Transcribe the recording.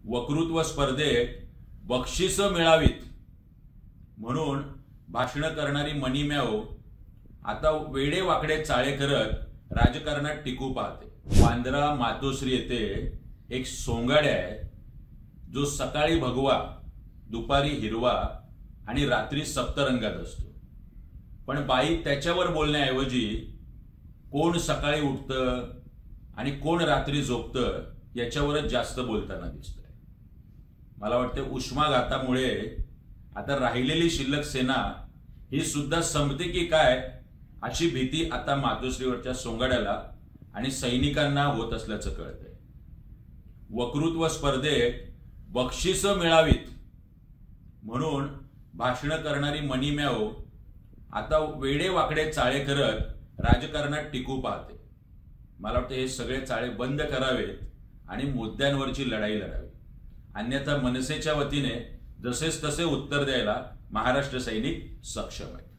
वक्तृत्व स्पर्धेत बक्षिसं मिळावीत म्हणून भाषण करणारी मनी मॅओ आता वेडे वाकडे चाळे करत राजकारणात टिकू पाहते। वांद्रा मातोश्री येथे एक सोंगाड्या आहे जो सकाळी भगवा, दुपारी हिरवा आणि रात्री सप्तरंगात असतो। पण बाई त्याच्यावर बोलण्याऐवजी कोण सकाळी उठतं आणि कोण रात्री झोपतं याच्यावरच जास्त बोलताना दिसतंय। मला वाटतं उष्माघातामुळे आता राहिलेली शिल्लक सेना ही सुद्धा संपते की काय अशी भीती आता मातोश्रीवरच्या सोंगाड्याला आणि सैनिकांना होत असल्याचं कळतंय। वक्तृत्व स्पर्धेत बक्षिसं मिळावीत म्हणून भाषण करणारी मनी मॅओ आता वेडे वाकडे चाळे करत राजकारणात टिकू पाहते। मला वाटतं हे सगळे चाळे बंद करावेत आणि मुद्द्यांवरची लढाई लढावी, अन्यथा मनसेच्या वतीने जसेच तसे उत्तर द्यायला महाराष्ट्र सैनिक सक्षम आहे।